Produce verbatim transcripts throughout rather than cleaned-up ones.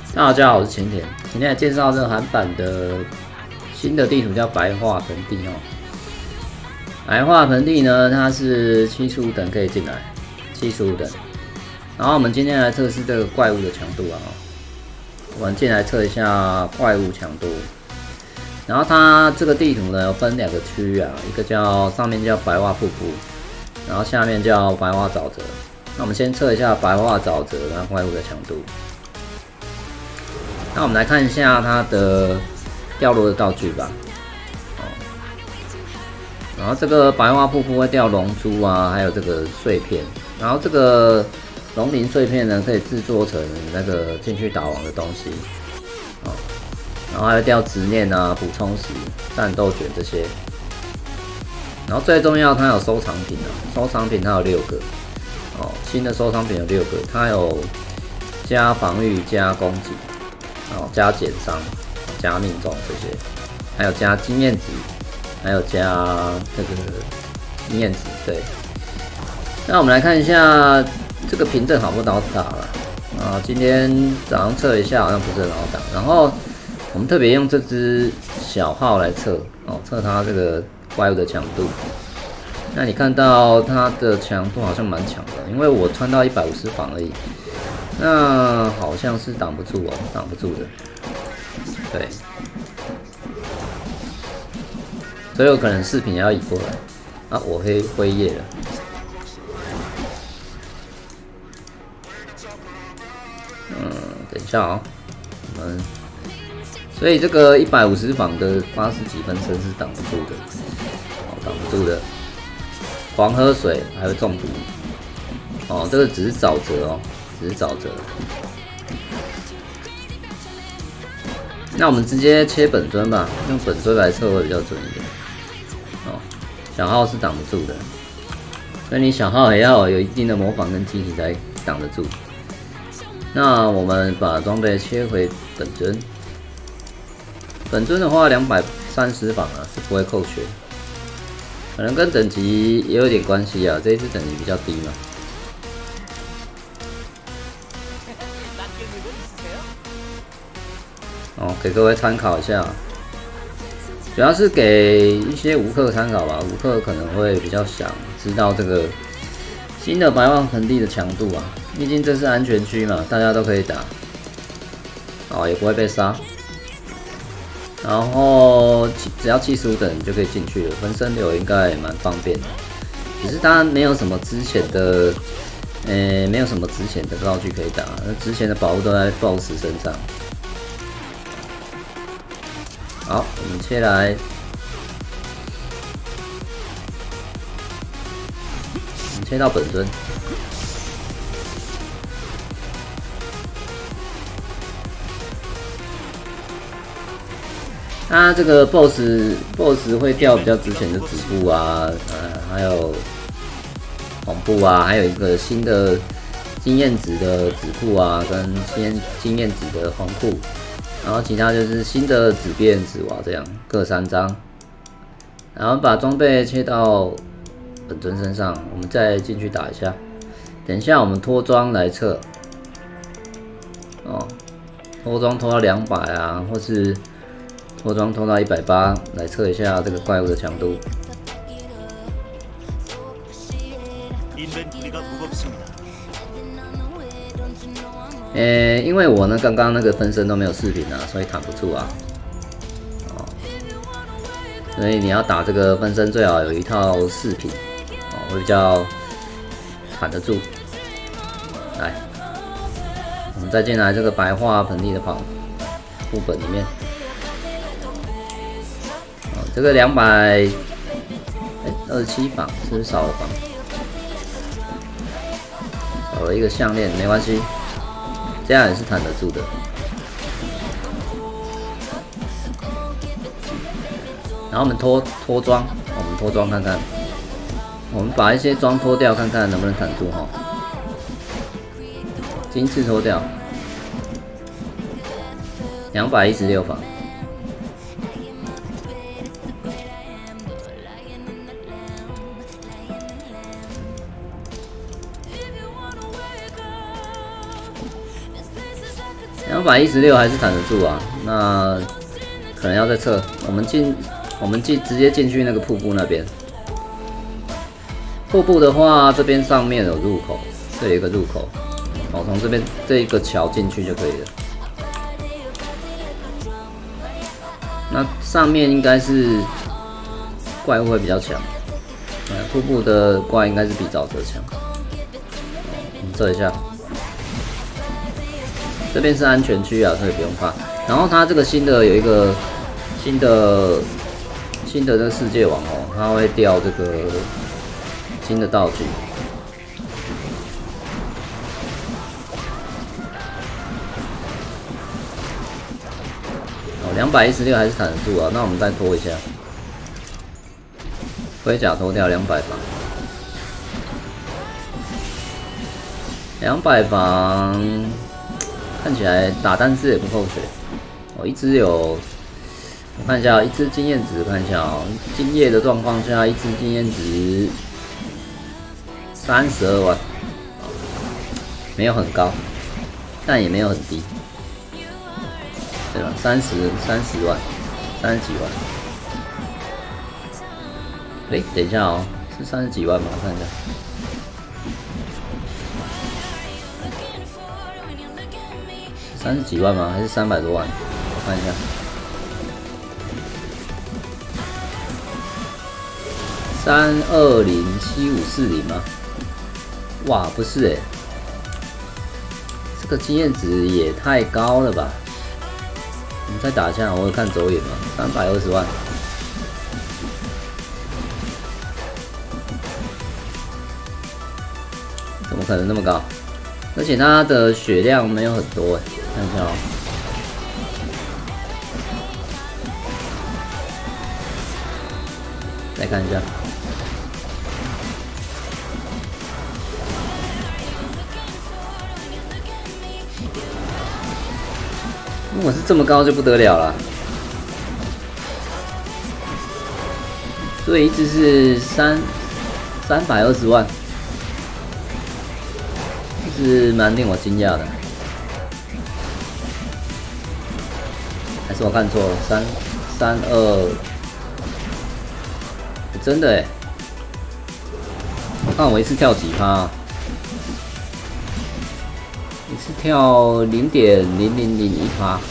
大家好，我是前田，今天来介绍这个韩版的新的地图叫白化盆地哦。白化盆地呢，它是七十五等可以进来，七十五等。然后我们今天来测试这个怪物的强度啊，我们进来测一下怪物强度。然后它这个地图呢有分两个区域啊，一个叫上面叫白化瀑布，然后下面叫白化沼泽。那我们先测一下白化沼泽那怪物的强度。那我们来看一下它的掉落的道具吧。哦，然后这个白化瀑布会掉龙珠啊，还有这个碎片。然后这个龙鳞碎片呢，可以制作成那个进去打王的东西。哦，然后还会掉执念啊、补充石、战斗卷这些。然后最重要，它有收藏品啊，收藏品它有六个。哦，新的收藏品有六个，它有加防御、加攻击。哦，加减伤、加命中这些，还有加经验值，还有加这个经验值。对，那我们来看一下这个凭证好不好打了啊？今天早上测一下，好像不是很好打。然后我们特别用这只小号来测哦，测它这个怪物的强度。那你看到它的强度好像蛮强的，因为我穿到一百五十防而已。那好像是挡不住哦，挡不住的。对，所以有可能视频也要移过来啊，我会灰页了。嗯，等一下哦，我们所以这个一百五十防的八十几分身是挡不住的，哦，挡不住的。狂喝水还会中毒，哦，这个只是沼泽哦。只是沼泽，那我们直接切本尊吧，用本尊来测会比较准一点。哦，小号是挡不住的，所以你小号也要有一定的模仿跟机体才挡得住。那我们把装备切回本尊，本尊的话两百三十防啊是不会扣血，可能跟等级也有点关系啊，这一次等级比较低嘛。哦，给各位参考一下，主要是给一些无氪参考吧。无氪可能会比较想知道这个新的白化盆地的强度啊，毕竟这是安全区嘛，大家都可以打，哦，也不会被杀。然后只要七十五等就可以进去了，分身流应该也蛮方便的，只是它没有什么之前的，呃、欸，没有什么之前的道具可以打，那之前的宝物都在 BOSS 身上。好，我们切来，我们切到本尊。它这个 BOSS BOSS 会掉比较值钱的止步啊，呃，还有红布啊，还有一个新的经验值的止步啊，跟经经验值的红布。然后其他就是新的纸变纸娃这样各三张，然后把装备切到本尊身上，我们再进去打一下。等一下我们脱装来测，哦，脱装脱到两百啊，或是脱装脱到一百八来测一下这个怪物的强度。诶，因为我呢刚刚那个分身都没有视频啊，所以扛不住啊。哦，所以你要打这个分身最好有一套视频，哦，会比较扛得住。来，我们再进来这个白化盆地的旁副本里面。哦，这个两百，哎，二十七防，是不是少了防？少了一个项链，没关系。这样也是弹得住的。然后我们脱脱装，我们脱装看看，我们把一些装脱掉，看看能不能弹住哈。金刺脱掉，两百一十六防。 两百一十六还是弹得住啊，那可能要再测。我们进，我们进直接进去那个瀑布那边。瀑布的话，这边上面有入口，这有一个入口，哦，从这边这一个桥进去就可以了。那上面应该是怪物会比较强，嗯，瀑布的怪应该是比沼泽强。我们测一下。 这边是安全区啊，所以不用怕。然后它这个新的有一个新的新的那个世界网哦，它会掉这个新的道具。哦，两百一十六还是弹得住啊，那我们再拖一下，盔甲脱掉两百防，两百防。 看起来打单只也不够血，哦，一只有，我看一下，一只经验值，看一下哦，今夜的状况下，一只经验值三十二万，没有很高，但也没有很低，对吧？三十三十万，三十几万，哎、欸，等一下哦，是三十几万吗？我看一下。 三十几万吗？还是三百多万？我看一下，三二零七五四零吗？哇，不是哎、欸，这个经验值也太高了吧！我们再打一下，我有看走眼嘛，三百二十万，怎么可能那么高？而且它的血量没有很多哎、欸。 看一下哦，再看一下，如果是这么高就不得了了。所以一只是三三百二十万，是蛮令我惊讶的。 还是我看错了，三三二，真的哎！我看我一次跳几趴、啊，一次跳零点零零零一趴。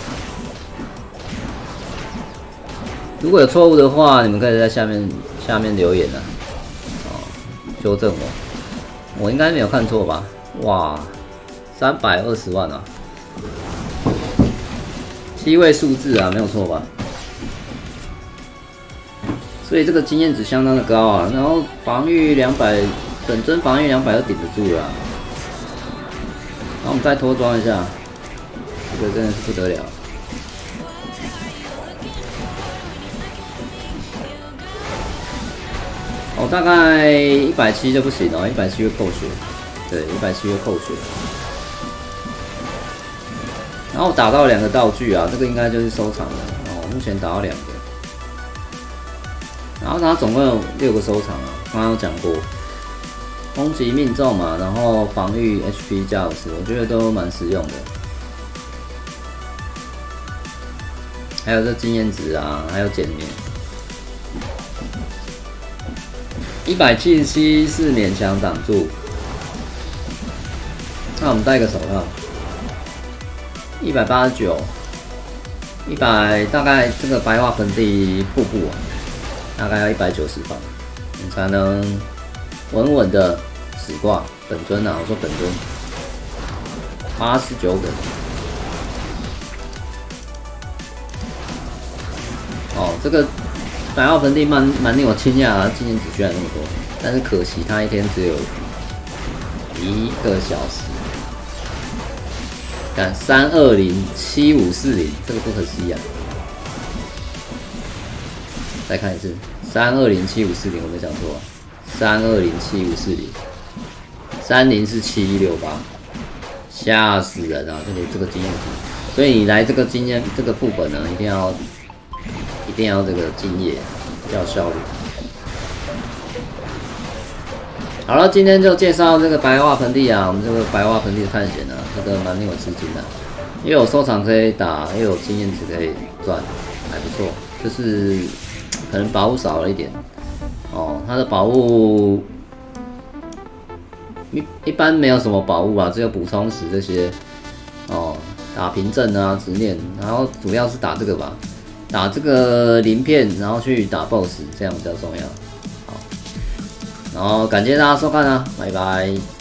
如果有错误的话，你们可以在下面下面留言啊，哦，纠正我。我应该没有看错吧？哇，三百二十万啊！ 七位数字啊，没有错吧？所以这个经验值相当的高啊，然后防御两百，本尊防御两百都顶得住了、啊。然后我们再脱装一下，这个真的是不得了。哦，大概一百七就不行了，一百七会扣血，对，一百七会扣血。 然后打到两个道具啊，这个应该就是收藏了哦。目前打到两个，然后它总共有六个收藏啊，刚刚有讲过，攻击命中嘛，然后防御 H P 加五十，我觉得都蛮实用的。还有这经验值啊，还有减免，一百七十七是勉强挡住。那我们戴个手套。 一百八十九，一百大概这个白化盆地瀑布啊，大概要一百九十防，你才能稳稳的死挂本尊啊！我说本尊八十九个。哦，这个白化盆地蛮蛮令我惊讶啊，经验值居然那么多，但是可惜他一天只有一个小时。 看三二零七五四零，这个不可思议啊！再看一次，三二零七五四零，我没讲错啊，三二零七五四零，三零是七一六八，吓死人啊！这个这个经验值，所以你来这个经验这个副本呢，一定要一定要这个敬业，要有效率。 好了，今天就介绍这个白袜盆地啊，我们这个白袜盆地的探险啊，这个蛮令我吃惊的，因为有收藏可以打，又有经验值可以赚，还不错。就是可能宝物少了一点哦，它的宝物一一般没有什么宝物啊，只有补充石这些哦，打凭证啊、执念，然后主要是打这个吧，打这个鳞片，然后去打 BOSS， 这样比较重要。好，然后感谢大家收看啊，拜拜。